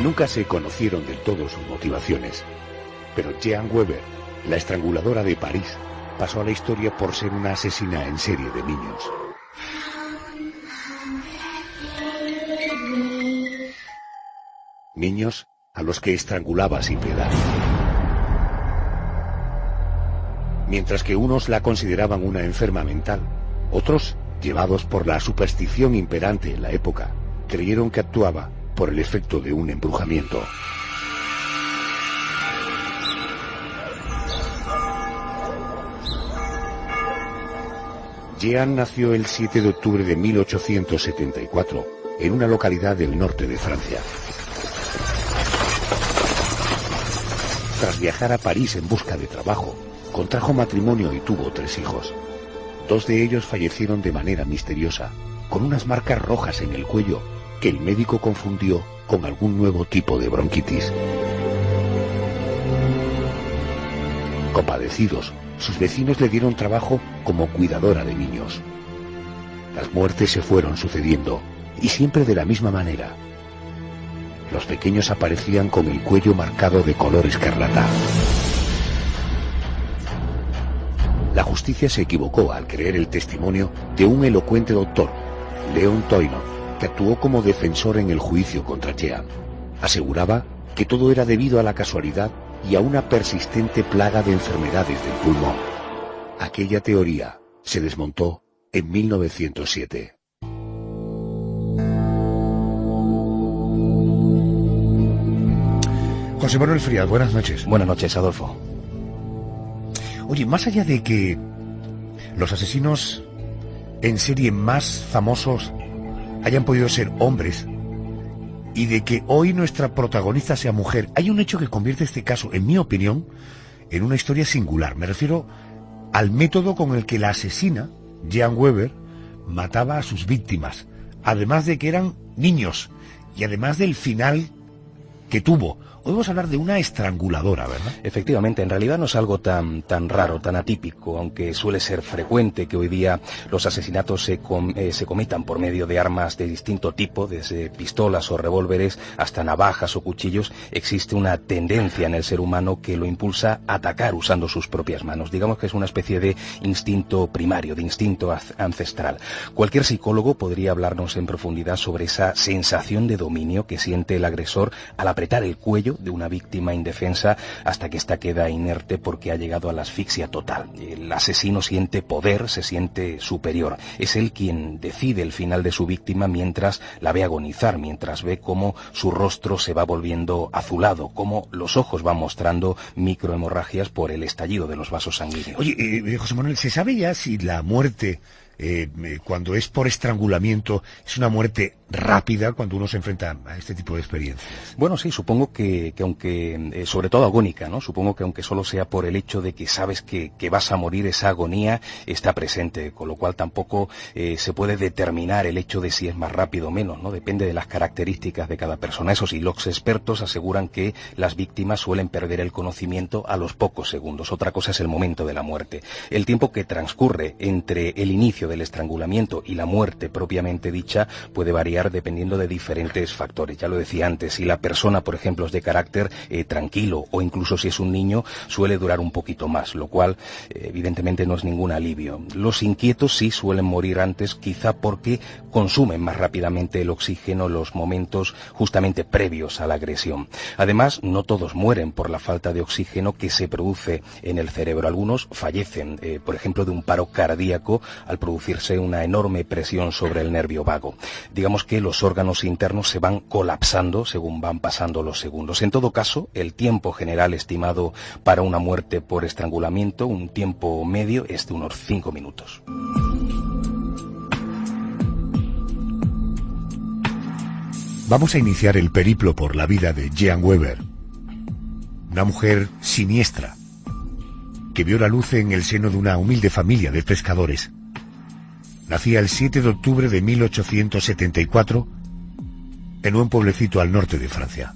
Nunca se conocieron del todo sus motivaciones, pero Jean Weber, la estranguladora de París, pasó a la historia por ser una asesina en serie de niños. Niños a los que estrangulaba sin piedad. Mientras que unos la consideraban una enferma mental, otros, llevados por la superstición imperante en la época, creyeron que actuaba por el efecto de un embrujamiento. Jean nació el 7 de octubre de 1874 en una localidad del norte de Francia. Tras viajar a París en busca de trabajo, contrajo matrimonio y tuvo 3 hijos. 2 de ellos fallecieron de manera misteriosa, con unas marcas rojas en el cuello que el médico confundió con algún nuevo tipo de bronquitis. Compadecidos, sus vecinos le dieron trabajo como cuidadora de niños. Las muertes se fueron sucediendo, y siempre de la misma manera. Los pequeños aparecían con el cuello marcado de color escarlata. La justicia se equivocó al creer el testimonio de un elocuente doctor, Léon Toyneur, que actuó como defensor en el juicio contra Jean. Aseguraba que todo era debido a la casualidad y a una persistente plaga de enfermedades del pulmón. Aquella teoría se desmontó en 1907. José Manuel Frías, buenas noches. Buenas noches, Adolfo. Oye, más allá de que los asesinos en serie más famosos hayan podido ser hombres y de que hoy nuestra protagonista sea mujer, hay un hecho que convierte este caso, en mi opinión, en una historia singular. Me refiero al método con el que la asesina, Jean Weber, mataba a sus víctimas, además de que eran niños y además del final que tuvo. Hoy vamos a hablar de una estranguladora, ¿verdad? Efectivamente, en realidad no es algo tan raro, tan atípico, aunque suele ser frecuente que hoy día los asesinatos se cometan por medio de armas de distinto tipo, desde pistolas o revólveres hasta navajas o cuchillos. Existe una tendencia en el ser humano que lo impulsa a atacar usando sus propias manos. Digamos que es una especie de instinto primario, de instinto ancestral. Cualquier psicólogo podría hablarnos en profundidad sobre esa sensación de dominio que siente el agresor al apretar el cuello de una víctima indefensa hasta que ésta queda inerte porque ha llegado a la asfixia total. El asesino siente poder, se siente superior. Es él quien decide el final de su víctima mientras la ve agonizar, mientras ve cómo su rostro se va volviendo azulado, cómo los ojos van mostrando microhemorragias por el estallido de los vasos sanguíneos. Oye, José Manuel, ¿se sabe ya si la muerte, cuando es por estrangulamiento, es una muerte rápida cuando uno se enfrenta a este tipo de experiencias? Bueno, sí, supongo que aunque, sobre todo agónica, ¿no? Supongo que aunque solo sea por el hecho de que sabes que vas a morir, esa agonía está presente, con lo cual tampoco se puede determinar el hecho de si es más rápido o menos, ¿no? Depende de las características de cada persona. Eso sí, los expertos aseguran que las víctimas suelen perder el conocimiento a los pocos segundos. Otra cosa es el momento de la muerte. El tiempo que transcurre entre el inicio del estrangulamiento y la muerte propiamente dicha puede variar dependiendo de diferentes factores. Ya lo decía antes, si la persona, por ejemplo, es de carácter tranquilo, o incluso si es un niño, suele durar un poquito más, lo cual evidentemente no es ningún alivio. Los inquietos sí suelen morir antes, quizá porque consumen más rápidamente el oxígeno en los momentos justamente previos a la agresión. Además, no todos mueren por la falta de oxígeno que se produce en el cerebro. Algunos fallecen, por ejemplo, de un paro cardíaco al producirse una enorme presión sobre el nervio vago. Digamos que los órganos internos se van colapsando según van pasando los segundos. En todo caso, el tiempo general estimado para una muerte por estrangulamiento, un tiempo medio, es de unos 5 minutos. Vamos a iniciar el periplo por la vida de Jean Weber, una mujer siniestra que vio la luz en el seno de una humilde familia de pescadores. Nacía el 7 de octubre de 1874 en un pueblecito al norte de Francia.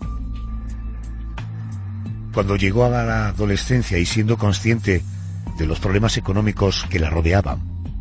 Cuando llegó a la adolescencia y siendo consciente de los problemas económicos que la rodeaban,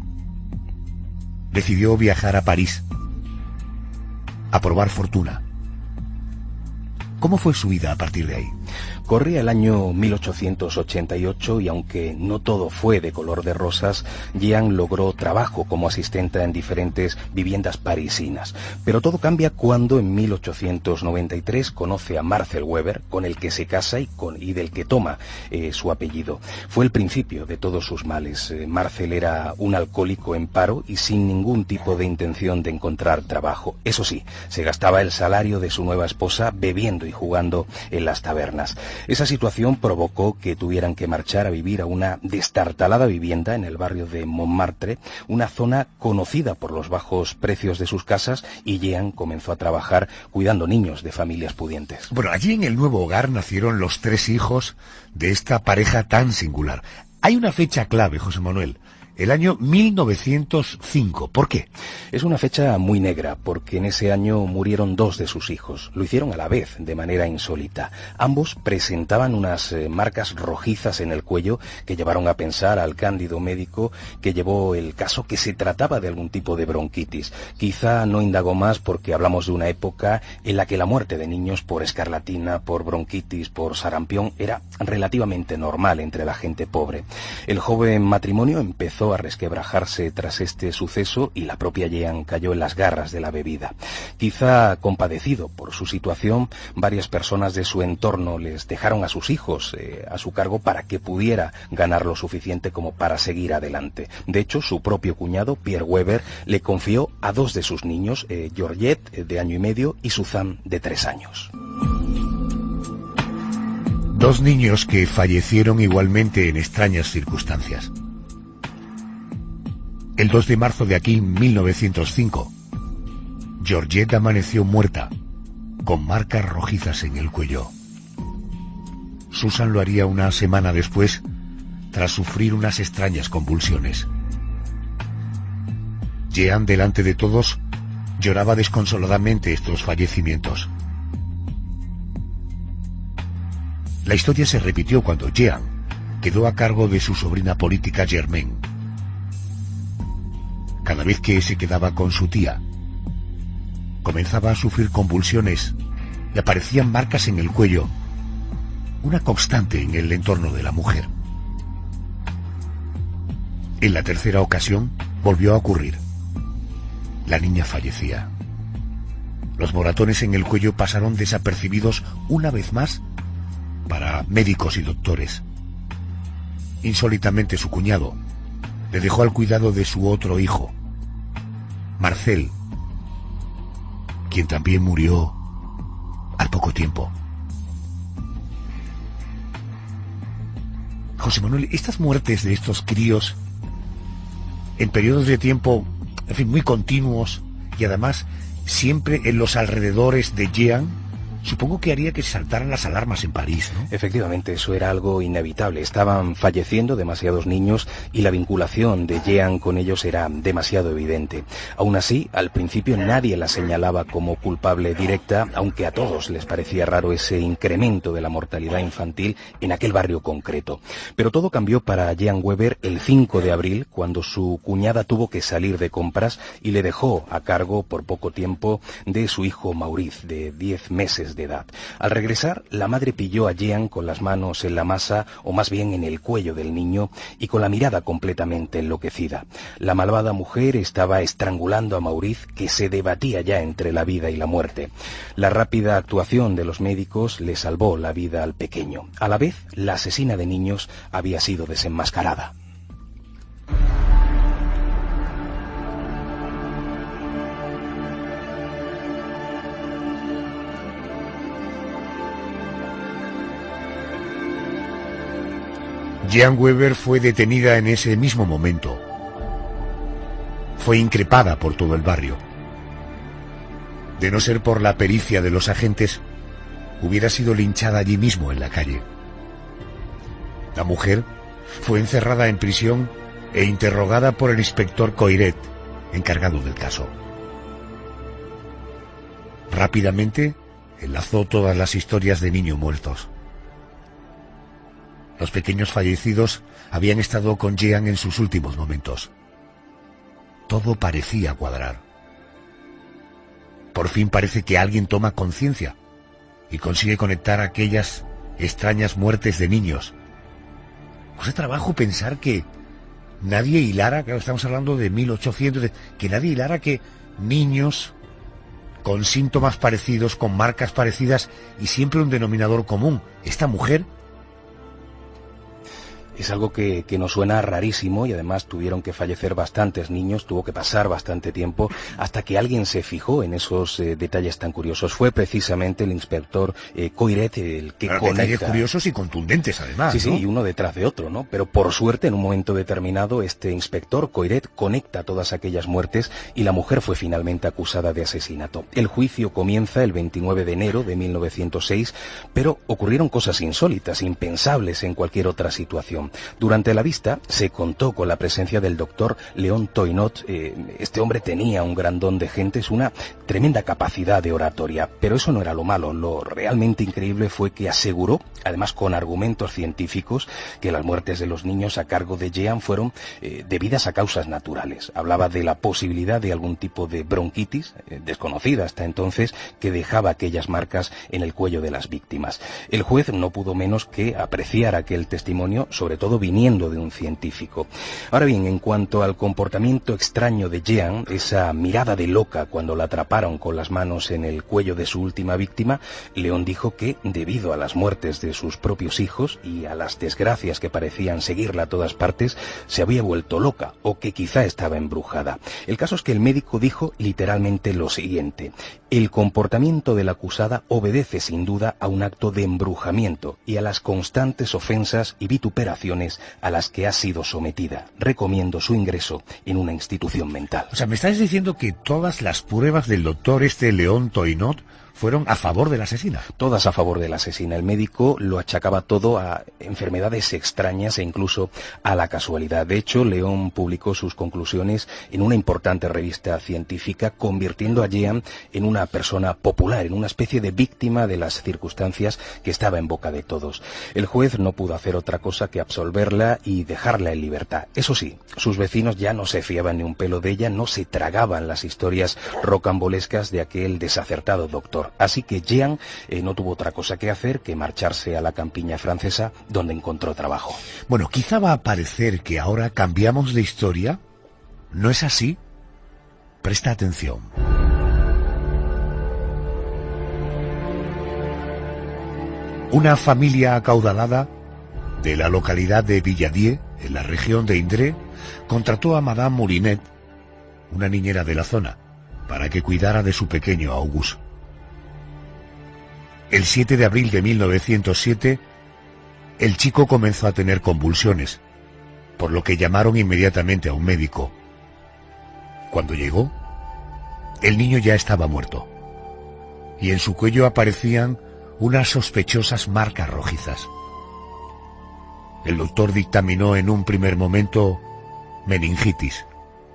decidió viajar a París a probar fortuna. ¿Cómo fue su vida a partir de ahí? Corría el año 1888 y aunque no todo fue de color de rosas, Jean logró trabajo como asistente en diferentes viviendas parisinas. Pero todo cambia cuando en 1893 conoce a Marcel Weber, con el que se casa y del que toma su apellido. Fue el principio de todos sus males. Marcel era un alcohólico en paro y sin ningún tipo de intención de encontrar trabajo. Eso sí, se gastaba el salario de su nueva esposa bebiendo y jugando en las tabernas. Esa situación provocó que tuvieran que marchar a vivir a una destartalada vivienda en el barrio de Montmartre, una zona conocida por los bajos precios de sus casas, y Jean comenzó a trabajar cuidando niños de familias pudientes. Bueno, allí en el nuevo hogar nacieron los 3 hijos de esta pareja tan singular. Hay una fecha clave, José Manuel. El año 1905. ¿Por qué? Es una fecha muy negra, porque en ese año murieron 2 de sus hijos. Lo hicieron a la vez, de manera insólita. Ambos presentaban unas marcas rojizas en el cuello que llevaron a pensar al cándido médico que llevó el caso que se trataba de algún tipo de bronquitis. Quizá no indagó más porque hablamos de una época en la que la muerte de niños por escarlatina, por bronquitis, por sarampión era relativamente normal entre la gente pobre. El joven matrimonio empezó a resquebrajarse tras este suceso y la propia Jean cayó en las garras de la bebida. Quizá compadecido por su situación, varias personas de su entorno les dejaron a sus hijos a su cargo para que pudiera ganar lo suficiente como para seguir adelante. De hecho, su propio cuñado, Pierre Weber, le confió a 2 de sus niños, Georgette, de 1 año y medio, y Suzanne, de 3 años. 2 niños que fallecieron igualmente en extrañas circunstancias. El 2 de marzo de aquí, 1905, Georgette amaneció muerta, con marcas rojizas en el cuello. Susan lo haría una semana después, tras sufrir unas extrañas convulsiones. Jean, delante de todos, lloraba desconsoladamente estos fallecimientos. La historia se repitió cuando Jean quedó a cargo de su sobrina política Germaine. Cada vez que se quedaba con su tía, comenzaba a sufrir convulsiones y aparecían marcas en el cuello, una constante en el entorno de la mujer. En la tercera ocasión volvió a ocurrir. La niña fallecía. Los moratones en el cuello pasaron desapercibidos una vez más para médicos y doctores. Insólitamente, su cuñado le dejó al cuidado de su otro hijo, Marcel, quien también murió al poco tiempo. José Manuel, estas muertes de estos críos en periodos de tiempo, en fin, muy continuos, y además siempre en los alrededores de Jean, supongo que haría que saltaran las alarmas en París, ¿no? Efectivamente, eso era algo inevitable. Estaban falleciendo demasiados niños y la vinculación de Jean con ellos era demasiado evidente. Aún así, al principio nadie la señalaba como culpable directa, aunque a todos les parecía raro ese incremento de la mortalidad infantil en aquel barrio concreto. Pero todo cambió para Jean Weber el 5 de abril, cuando su cuñada tuvo que salir de compras y le dejó a cargo por poco tiempo de su hijo Maurice, de 10 meses de edad. Al regresar, la madre pilló a Jean con las manos en la masa, o más bien en el cuello del niño, y con la mirada completamente enloquecida. La malvada mujer estaba estrangulando a Maurice, que se debatía ya entre la vida y la muerte. La rápida actuación de los médicos le salvó la vida al pequeño. A la vez, la asesina de niños había sido desenmascarada. Jean Weber fue detenida en ese mismo momento. Fue increpada por todo el barrio. De no ser por la pericia de los agentes, hubiera sido linchada allí mismo en la calle. La mujer fue encerrada en prisión e interrogada por el inspector Coiret, encargado del caso. Rápidamente enlazó todas las historias de niños muertos. Los pequeños fallecidos habían estado con Jean en sus últimos momentos. Todo parecía cuadrar. Por fin parece que alguien toma conciencia y consigue conectar aquellas extrañas muertes de niños. Cuesta trabajo pensar que nadie hilara, claro, estamos hablando de 1800, que nadie hilara que niños con síntomas parecidos, con marcas parecidas y siempre un denominador común. Esta mujer. Es algo que nos suena rarísimo y además tuvieron que fallecer bastantes niños, tuvo que pasar bastante tiempo hasta que alguien se fijó en esos detalles tan curiosos. Fue precisamente el inspector Coiret el que conecta... Detalles curiosos y contundentes además, Sí, ¿no? Sí, y uno detrás de otro, ¿no? Pero por suerte, en un momento determinado, este inspector Coiret conecta todas aquellas muertes y la mujer fue finalmente acusada de asesinato. El juicio comienza el 29 de enero de 1906, pero ocurrieron cosas insólitas, impensables en cualquier otra situación. Durante la vista se contó con la presencia del doctor Léon Toinot. Este hombre tenía un gran don de gentes, una tremenda capacidad de oratoria, pero eso no era lo malo. Lo realmente increíble fue que aseguró, además con argumentos científicos, que las muertes de los niños a cargo de Jehan fueron debidas a causas naturales. Hablaba de la posibilidad de algún tipo de bronquitis, desconocida hasta entonces, que dejaba aquellas marcas en el cuello de las víctimas. El juez no pudo menos que apreciar aquel testimonio, sobre todo viniendo de un científico. Ahora bien, en cuanto al comportamiento extraño de Jehan, esa mirada de loca cuando la atraparon con las manos en el cuello de su última víctima, León dijo que, debido a las muertes de sus propios hijos y a las desgracias que parecían seguirla a todas partes, se había vuelto loca o que quizá estaba embrujada. El caso es que el médico dijo literalmente lo siguiente: el comportamiento de la acusada obedece sin duda a un acto de embrujamiento y a las constantes ofensas y vituperaciones a las que ha sido sometida. Recomiendo su ingreso en una institución mental. O sea, me estás diciendo que todas las pruebas del doctor Léon Toinot fueron a favor de la asesina. Todas a favor de la asesina. El médico lo achacaba todo a enfermedades extrañas e incluso a la casualidad. De hecho, León publicó sus conclusiones en una importante revista científica, convirtiendo a Jehan en una persona popular, en una especie de víctima de las circunstancias que estaba en boca de todos. El juez no pudo hacer otra cosa que absolverla y dejarla en libertad. Eso sí, sus vecinos ya no se fiaban ni un pelo de ella, no se tragaban las historias rocambolescas de aquel desacertado doctor. Así que Jehan no tuvo otra cosa que hacer que marcharse a la campiña francesa, donde encontró trabajo. Bueno, quizá va a parecer que ahora cambiamos de historia. ¿No es así? Presta atención. Una familia acaudalada de la localidad de Villadieu, en la región de Indre, contrató a Madame Moulinet, una niñera de la zona, para que cuidara de su pequeño Auguste. El 7 de abril de 1907, el chico comenzó a tener convulsiones, por lo que llamaron inmediatamente a un médico. Cuando llegó, el niño ya estaba muerto, y en su cuello aparecían unas sospechosas marcas rojizas. El doctor dictaminó en un primer momento meningitis.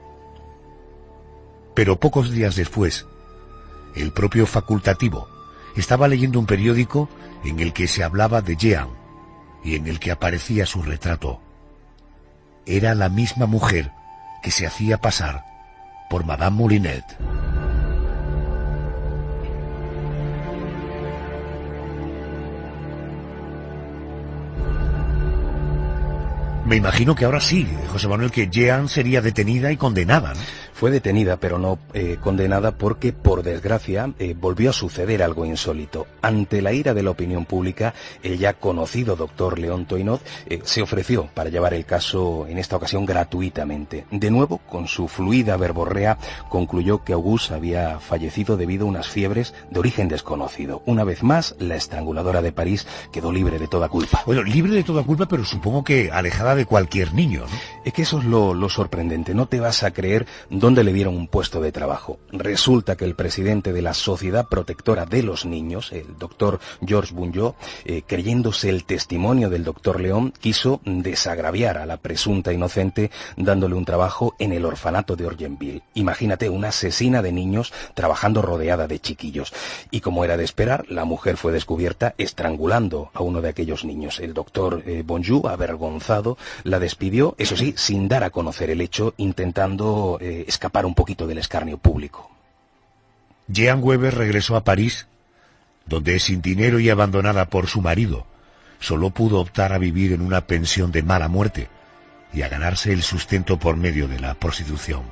Pero pocos días después, el propio facultativo estaba leyendo un periódico en el que se hablaba de Jehan y en el que aparecía su retrato. Era la misma mujer que se hacía pasar por Madame Moulinet. Me imagino que ahora sí, José Manuel, que Jehan sería detenida y condenada, ¿no? Fue detenida, pero no condenada, porque, por desgracia, volvió a suceder algo insólito. Ante la ira de la opinión pública, el ya conocido doctor Léon Toinot se ofreció para llevar el caso, en esta ocasión, gratuitamente. De nuevo, con su fluida verborrea, concluyó que Auguste había fallecido debido a unas fiebres de origen desconocido. Una vez más, la estranguladora de París quedó libre de toda culpa. Bueno, libre de toda culpa, pero supongo que alejada de cualquier niño, ¿no? Es que eso es lo sorprendente. No te vas a creer dónde le dieron un puesto de trabajo. Resulta que el presidente de la Sociedad Protectora de los Niños, el doctor Georges Bunjot, creyéndose el testimonio del doctor Léon, quiso desagraviar a la presunta inocente dándole un trabajo en el orfanato de Orgenville. Imagínate, una asesina de niños trabajando rodeada de chiquillos. Y como era de esperar, la mujer fue descubierta estrangulando a uno de aquellos niños. El doctor Bunjot, avergonzado, la despidió, eso sí, sin dar a conocer el hecho, intentando escapar un poquito del escarnio público. Jehan Weber regresó a París donde, sin dinero y abandonada por su marido, solo pudo optar a vivir en una pensión de mala muerte y a ganarse el sustento por medio de la prostitución.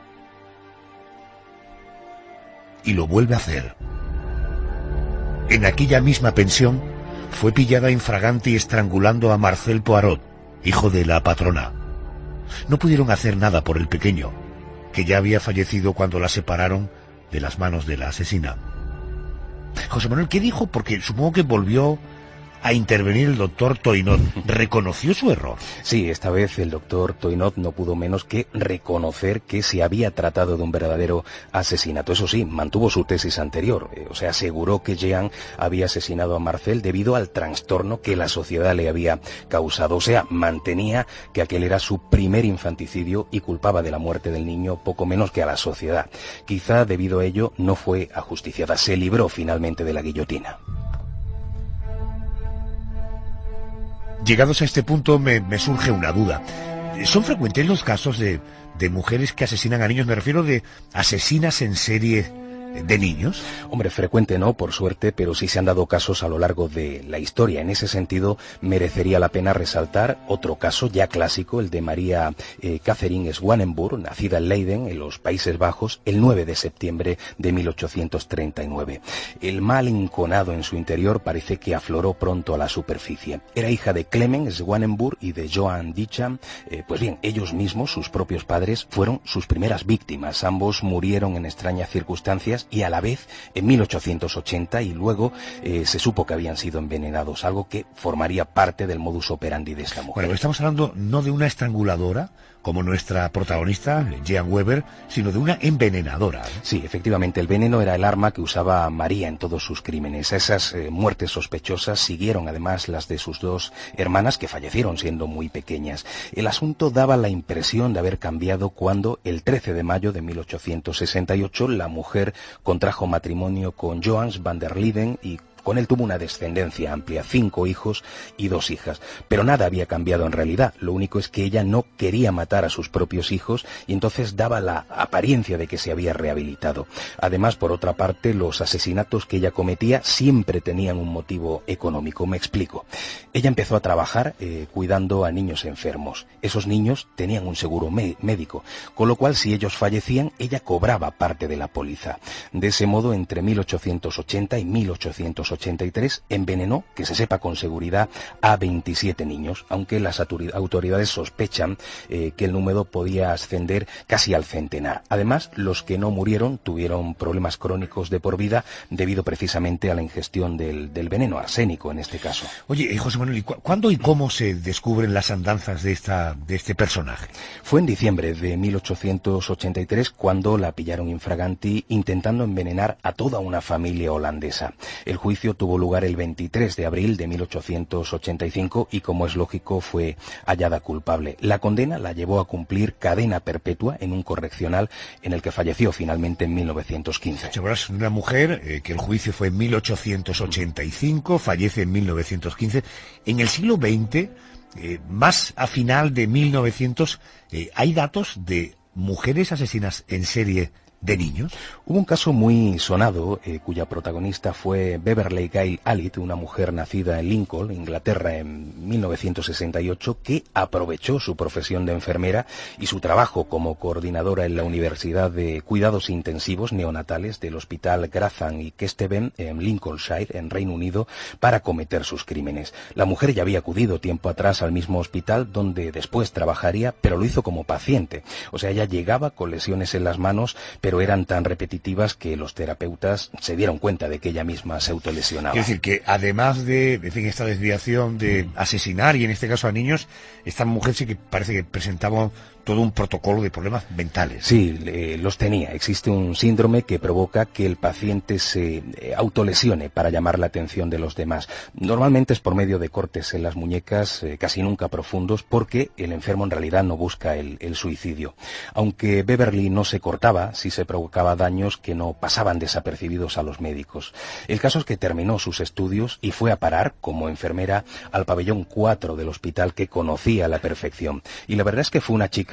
Y lo vuelve a hacer. En aquella misma pensión fue pillada infraganti estrangulando a Marcel Poirot, hijo de la patrona. No pudieron hacer nada por el pequeño, que ya había fallecido cuando la separaron de las manos de la asesina. José Manuel, ¿qué dijo? Porque supongo que volvió a intervenir el doctor Toinot. ¿Reconoció su error? Sí, esta vez el doctor Toinot no pudo menos que reconocer que se había tratado de un verdadero asesinato. Eso sí, mantuvo su tesis anterior. O sea, aseguró que Jean había asesinado a Marcel debido al trastorno que la sociedad le había causado. O sea, mantenía que aquel era su primer infanticidio y culpaba de la muerte del niño poco menos que a la sociedad. Quizá debido a ello no fue ajusticiada. Se libró finalmente de la guillotina. Llegados a este punto me surge una duda. ¿Son frecuentes los casos de mujeres que asesinan a niños? Me refiero de asesinas en serie de niños. Hombre, frecuente no, por suerte, pero sí se han dado casos a lo largo de la historia. En ese sentido, merecería la pena resaltar otro caso ya clásico, el de María Catherine Swanenburg, nacida en Leiden, en los Países Bajos, el 9 de septiembre de 1839. El mal enconado en su interior parece que afloró pronto a la superficie. Era hija de Clement Swanenburg y de Joan Dicham. Pues bien, ellos mismos, sus propios padres, fueron sus primeras víctimas. Ambos murieron en extrañas circunstancias y a la vez en 1880, y luego se supo que habían sido envenenados, algo que formaría parte del modus operandi de esta mujer. Bueno, estamos hablando no de una estranguladora, como nuestra protagonista, Jean Weber, sino de una envenenadora, ¿no? Sí, efectivamente, el veneno era el arma que usaba María en todos sus crímenes. Esas muertes sospechosas siguieron además las de sus dos hermanas, que fallecieron siendo muy pequeñas. El asunto daba la impresión de haber cambiado cuando, el 13 de mayo de 1868, la mujer contrajo matrimonio con Johannes van der Linden y con él tuvo una descendencia amplia, 5 hijos y 2 hijas. Pero nada había cambiado en realidad. Lo único es que ella no quería matar a sus propios hijos y entonces daba la apariencia de que se había rehabilitado. Además, por otra parte, los asesinatos que ella cometía siempre tenían un motivo económico. Me explico. Ella empezó a trabajar cuidando a niños enfermos. Esos niños tenían un seguro médico, con lo cual si ellos fallecían, ella cobraba parte de la póliza. De ese modo, entre 1880 y 1883, envenenó, que se sepa con seguridad, a 27 niños, aunque las autoridades sospechan que el número podía ascender casi al centenar. Además, los que no murieron tuvieron problemas crónicos de por vida debido precisamente a la ingestión del veneno, arsénico en este caso. Oye, José Manuel, ¿y cuándo y cómo se descubren las andanzas de este personaje? Fue en diciembre de 1883 cuando la pillaron infraganti intentando envenenar a toda una familia holandesa. El juicio tuvo lugar el 23 de abril de 1885 y, como es lógico, fue hallada culpable. La condena la llevó a cumplir cadena perpetua en un correccional en el que falleció finalmente en 1915. Sabrás, una mujer que el juicio fue en 1885, fallece en 1915. En el siglo XX, más a final de 1900, ¿hay datos de mujeres asesinas en serie de niños? Hubo un caso muy sonado cuya protagonista fue Beverly Gail Allitt, una mujer nacida en Lincoln, Inglaterra, en 1968, que aprovechó su profesión de enfermera y su trabajo como coordinadora en la Universidad de Cuidados Intensivos Neonatales del Hospital Grantham y Kesteven en Lincolnshire, en Reino Unido, para cometer sus crímenes. La mujer ya había acudido tiempo atrás al mismo hospital donde después trabajaría, pero lo hizo como paciente. O sea, ella llegaba con lesiones en las manos, pero eran tan repetitivas que los terapeutas se dieron cuenta de que ella misma se autolesionaba. Es decir, que además de esta desviación de asesinar, y en este caso a niños, esta mujer sí que parece que presentaba todo un protocolo de problemas mentales. Sí, los tenía. Existe un síndrome que provoca que el paciente se autolesione para llamar la atención de los demás. Normalmente es por medio de cortes en las muñecas, casi nunca profundos, porque el enfermo en realidad no busca el suicidio. Aunque Beverly no se cortaba, sí se provocaba daños que no pasaban desapercibidos a los médicos. El caso es que terminó sus estudios y fue a parar como enfermera al pabellón 4 del hospital, que conocía a la perfección. Y la verdad es que fue una chica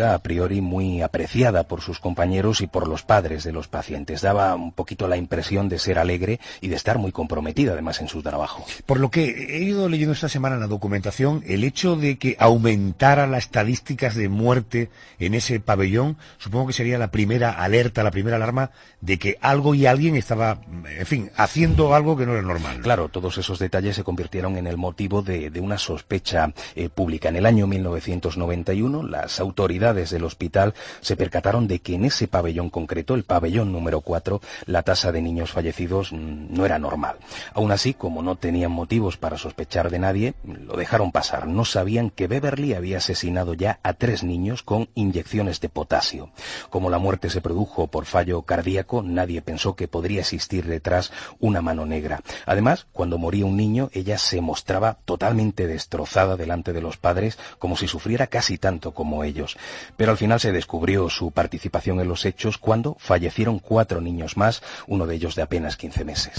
chica a priori muy apreciada por sus compañeros y por los padres de los pacientes. Daba un poquito la impresión de ser alegre y de estar muy comprometida además en su trabajo. Por lo que he ido leyendo esta semana en la documentación, el hecho de que aumentara las estadísticas de muerte en ese pabellón, supongo que sería la primera alerta, la primera alarma de que algo y alguien estaba, en fin, haciendo algo que no era normal, ¿no? Claro, todos esos detalles se convirtieron en el motivo de una sospecha pública. En el año 1991, las autoridades del hospital se percataron de que en ese pabellón concreto, el pabellón número 4, la tasa de niños fallecidos no era normal. Aún así, como no tenían motivos para sospechar de nadie, lo dejaron pasar. No sabían que Beverly había asesinado ya a 3 niños con inyecciones de potasio. Como la muerte se produjo por fallo cardíaco, nadie pensó que podría existir detrás una mano negra. Además, cuando moría un niño, ella se mostraba totalmente destrozada delante de los padres, como si sufriera casi tanto como ellos. Pero al final se descubrió su participación en los hechos cuando fallecieron 4 niños más, uno de ellos de apenas 15 meses.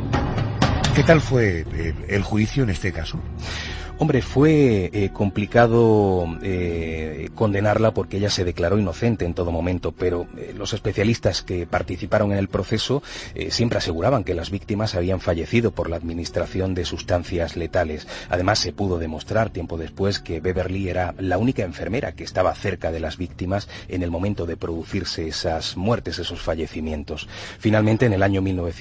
¿Qué tal fue el juicio en este caso? Hombre, fue complicado condenarla porque ella se declaró inocente en todo momento, pero los especialistas que participaron en el proceso siempre aseguraban que las víctimas habían fallecido por la administración de sustancias letales. Además, se pudo demostrar tiempo después que Beverly era la única enfermera que estaba cerca de las víctimas en el momento de producirse esas muertes, esos fallecimientos. Finalmente, en el año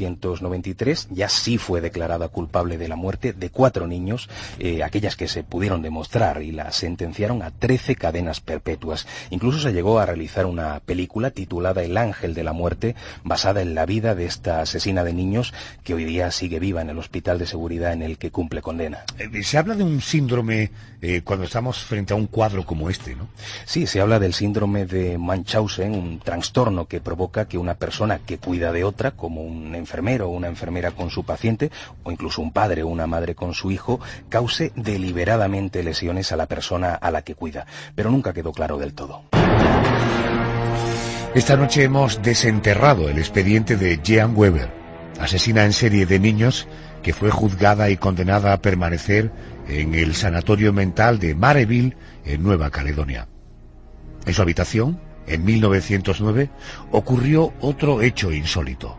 1993, ya sí fue declarada culpable de la muerte de 4 niños, aquellas que se pudieron demostrar, y la sentenciaron a 13 cadenas perpetuas. Incluso se llegó a realizar una película titulada El Ángel de la Muerte, basada en la vida de esta asesina de niños que hoy día sigue viva en el hospital de seguridad en el que cumple condena. Se habla de un síndrome cuando estamos frente a un cuadro como este, ¿no? Sí, se habla del síndrome de Munchausen, un trastorno que provoca que una persona que cuida de otra, como un enfermero o una enfermera con su paciente, o incluso un padre o una madre con su hijo, cause deliberadamente lesiones a la persona a la que cuida, pero nunca quedó claro del todo. Esta noche hemos desenterrado el expediente de Jean Weber, asesina en serie de niños que fue juzgada y condenada a permanecer en el sanatorio mental de Mareville, en Nueva Caledonia. En su habitación, en 1909, ocurrió otro hecho insólito.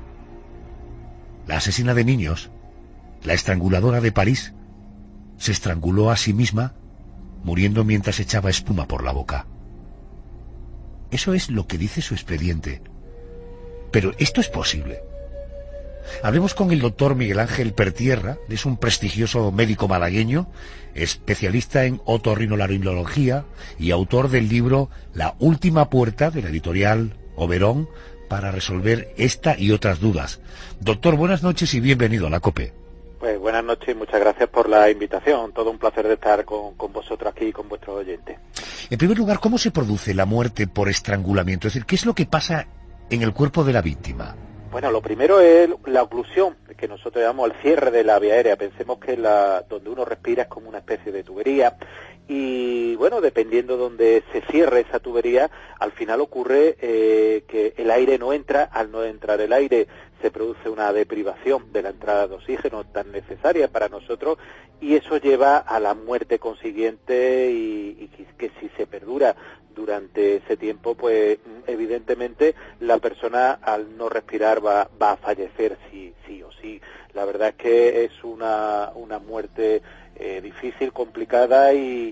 La asesina de niños, la estranguladora de París, se estranguló a sí misma, muriendo mientras echaba espuma por la boca. Eso es lo que dice su expediente. Pero esto es posible. Hablemos con el doctor Miguel Ángel Pertierra, es un prestigioso médico malagueño, especialista en otorrinolaringología y autor del libro La última puerta, de la editorial Oberón, para resolver esta y otras dudas. Doctor, buenas noches y bienvenido a la COPE. Pues buenas noches y muchas gracias por la invitación. Todo un placer de estar con vosotros aquí y con vuestros oyentes. En primer lugar, ¿cómo se produce la muerte por estrangulamiento? Es decir, ¿qué es lo que pasa en el cuerpo de la víctima? Bueno, lo primero es la oclusión, que nosotros llamamos el cierre de la vía aérea. Pensemos que donde uno respira es como una especie de tubería. Y bueno, dependiendo donde se cierre esa tubería, al final ocurre que el aire no entra. Al no entrar el aire se produce una deprivación de la entrada de oxígeno tan necesaria para nosotros, y eso lleva a la muerte consiguiente, y que si se perdura durante ese tiempo, pues evidentemente la persona al no respirar va a fallecer sí o sí. La verdad es que es una muerte difícil, complicada y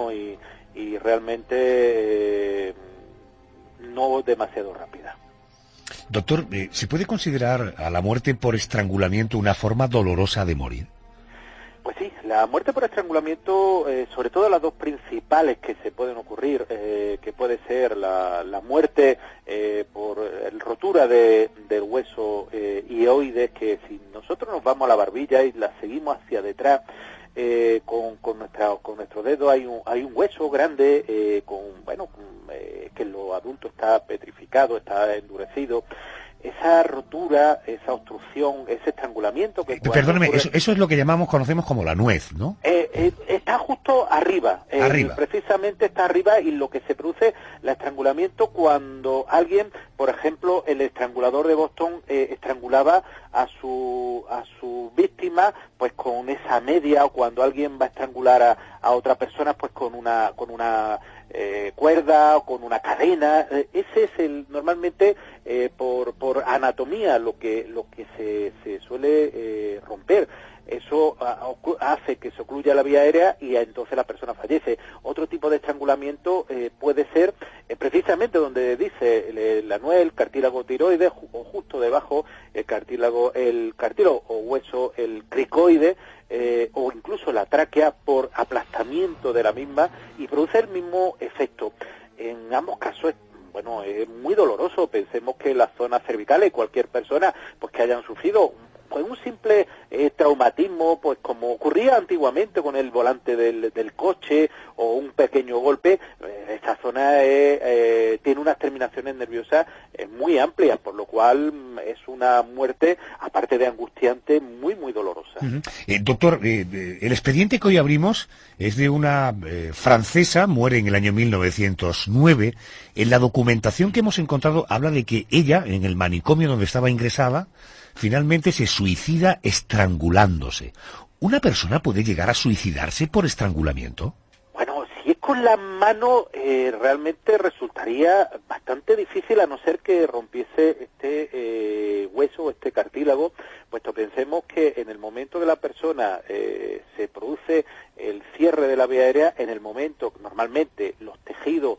realmente no demasiado rápida. Doctor, ¿se puede considerar a la muerte por estrangulamiento una forma dolorosa de morir? Pues sí, la muerte por estrangulamiento, sobre todo las dos principales que se pueden ocurrir, que puede ser la muerte por rotura del hueso hioides, que si nosotros nos vamos a la barbilla y la seguimos hacia detrás, con nuestro dedo hay un hueso grande que en los adultos está petrificado, está endurecido. Esa rotura, esa obstrucción, ese estrangulamiento que perdóneme, eso es lo que conocemos como la nuez, ¿no? Está justo arriba, precisamente está arriba, y lo que se produce el estrangulamiento cuando alguien, por ejemplo, el estrangulador de Boston estrangulaba a su víctima pues con esa media, o cuando alguien va a estrangular a otra persona pues con una cuerda o con una cadena. Ese es normalmente por anatomía lo que se suele romper. Eso hace que se ocluya la vía aérea y entonces la persona fallece. Otro tipo de estrangulamiento puede ser precisamente donde dice la nuez, el cartílago tiroides, o justo debajo el cartílago o hueso, el cricoide, o incluso la tráquea, por aplastamiento de la misma, y produce el mismo efecto. En ambos casos es muy doloroso. Pensemos que las zonas cervicales, cualquier persona pues que hayan sufrido pues un simple traumatismo, pues como ocurría antiguamente con el volante del coche, o un pequeño golpe, esta zona tiene unas terminaciones nerviosas muy amplias, por lo cual es una muerte, aparte de angustiante, muy, muy dolorosa. Doctor, el expediente que hoy abrimos es de una francesa, muere en el año 1909. En la documentación que hemos encontrado habla de que ella, en el manicomio donde estaba ingresada, finalmente se suicida estrangulándose. ¿Una persona puede llegar a suicidarse por estrangulamiento? Bueno, si es con la mano, realmente resultaría bastante difícil, a no ser que rompiese este hueso, este cartílago, puesto pensemos que en el momento que la persona se produce el cierre de la vía aérea, en el momento, normalmente, los tejidos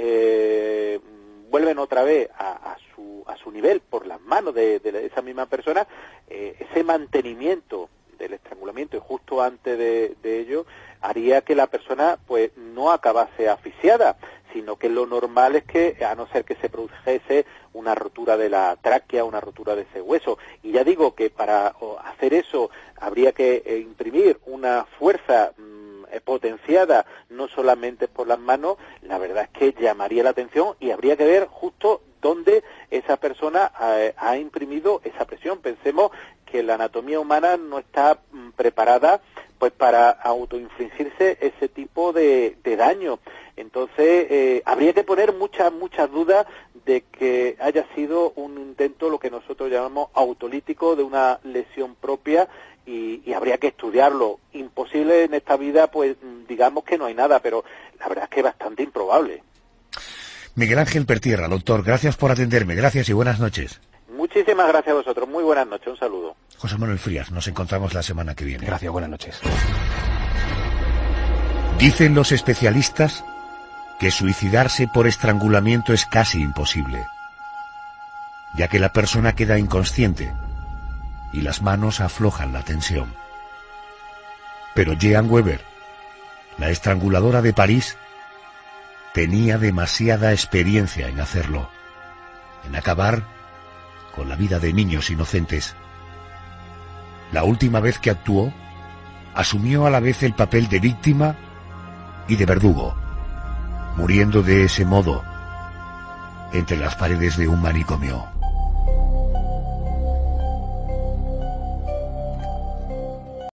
vuelven otra vez a su nivel por las manos de esa misma persona. Ese mantenimiento del estrangulamiento, y justo antes de ello, haría que la persona pues no acabase asfixiada, sino que lo normal es que, a no ser que se produjese una rotura de la tráquea, una rotura de ese hueso. Y ya digo que para hacer eso habría que imprimir una fuerza potenciada, no solamente por las manos. La verdad es que llamaría la atención, y habría que ver justo dónde esa persona ha imprimido esa presión. Pensemos que la anatomía humana no está preparada pues para autoinfligirse ese tipo de daño. Entonces habría que poner muchas dudas de que haya sido un intento, lo que nosotros llamamos autolítico, de una lesión propia, y habría que estudiarlo. Imposible en esta vida, pues digamos que no hay nada, pero la verdad es que es bastante improbable. Miguel Ángel Pertierra, doctor, gracias por atenderme, gracias y buenas noches. Muchísimas gracias a vosotros, muy buenas noches, un saludo. José Manuel Frías, nos encontramos la semana que viene. Gracias, buenas noches. Dicen los especialistas que suicidarse por estrangulamiento es casi imposible, ya que la persona queda inconsciente y las manos aflojan la tensión. Pero Jean Weber, la estranguladora de París, tenía demasiada experiencia en hacerlo, en acabar con la vida de niños inocentes. La última vez que actuó, asumió a la vez el papel de víctima y de verdugo, muriendo de ese modo entre las paredes de un manicomio.